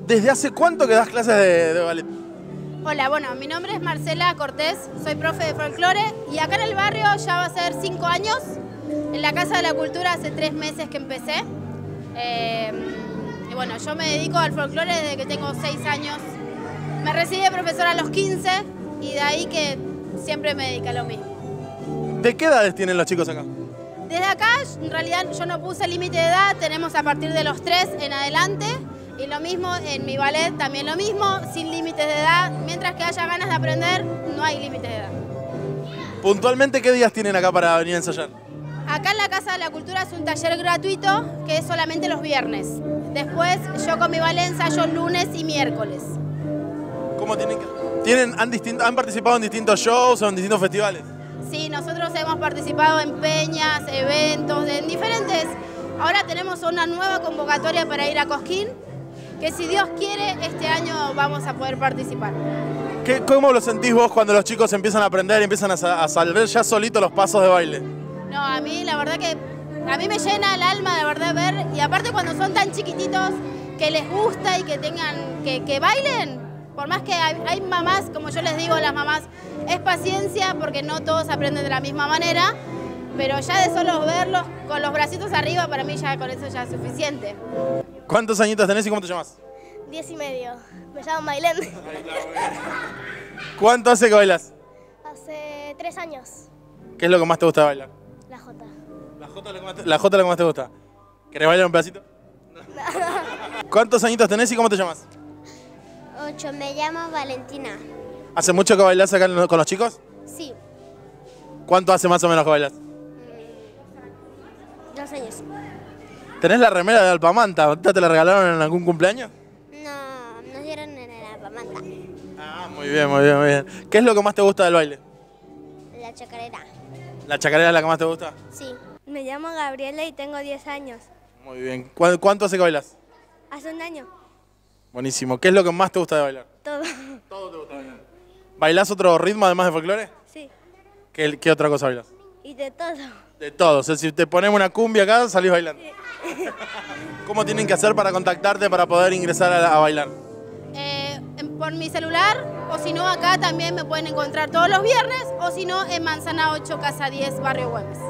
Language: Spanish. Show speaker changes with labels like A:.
A: ¿Desde hace cuánto que das clases de ballet?
B: Hola, bueno, mi nombre es Marcela Cortés, soy profe de folclore y acá en el barrio ya va a ser 5 años. En la Casa de la Cultura hace 3 meses que empecé. Y bueno, yo me dedico al folclore desde que tengo 6 años. Me recibí de profesora a los 15 y de ahí que siempre me dedico a lo mismo.
A: ¿De qué edades tienen los chicos acá?
B: Desde acá, en realidad yo no puse límite de edad, tenemos a partir de los 3 en adelante. Y lo mismo en mi ballet, también lo mismo, sin límites de edad. Mientras que haya ganas de aprender, no hay límites de edad.
A: Puntualmente, ¿qué días tienen acá para venir a ensayar?
B: Acá en la Casa de la Cultura es un taller gratuito que es solamente los viernes. Después yo con mi ballet ensayo lunes y miércoles.
A: ¿Cómo han participado en distintos shows o en distintos festivales?
B: Sí, nosotros hemos participado en peñas, eventos, en diferentes. Ahora tenemos una nueva convocatoria para ir a Cosquín, que si Dios quiere, este año vamos a poder participar.
A: ¿Cómo lo sentís vos cuando los chicos empiezan a aprender y empiezan a saber ya solitos los pasos de baile?
B: No, a mí la verdad que a mí me llena el alma de verdad ver, y aparte cuando son tan chiquititos que les gusta y que tengan que bailen, por más que hay mamás, como yo les digo a las mamás, es paciencia porque no todos aprenden de la misma manera, pero ya de solo verlos con los bracitos arriba, para mí ya con eso ya es suficiente.
A: ¿Cuántos añitos tenés y cómo te llamas?
C: 10 y medio. Me llamo Mailén.
A: ¿Cuánto hace que bailas?
C: Hace 3 años.
A: ¿Qué es lo que más te gusta de bailar?
C: La Jota.
A: ¿La jota es lo que más te gusta? ¿Querés bailar un pedacito? ¿Cuántos añitos tenés y cómo te llamas?
C: 8. Me llamo Valentina.
A: ¿Hace mucho que bailás acá con los chicos?
C: Sí.
A: ¿Cuánto hace más o menos que bailas?
C: 2 años.
A: ¿Tenés la remera de Alpamanta? ¿Te la regalaron en algún cumpleaños?
C: No, nos dieron en el Alpamanta.
A: Ah, muy bien, muy bien, muy bien. ¿Qué es lo que más te gusta del baile?
C: La chacarera.
A: ¿La chacarera es la que más te gusta?
C: Sí. Me llamo Gabriela y tengo 10 años.
A: Muy bien. ¿Cuánto hace que bailas?
C: Hace 1 año.
A: Buenísimo. ¿Qué es lo que más te gusta de bailar?
C: Todo.
A: Todo te gusta bailar. ¿Bailás otro ritmo además de folclore?
C: Sí.
A: ¿Qué otra cosa bailas?
C: Y de todo.
A: De todo. O sea, si te ponemos una cumbia acá, salís bailando.
C: Sí.
A: ¿Cómo tienen que hacer para contactarte para poder ingresar a bailar?
B: Por mi celular, o si no acá también me pueden encontrar todos los viernes, o si no en Manzana 8, Casa 10, Barrio Güemes.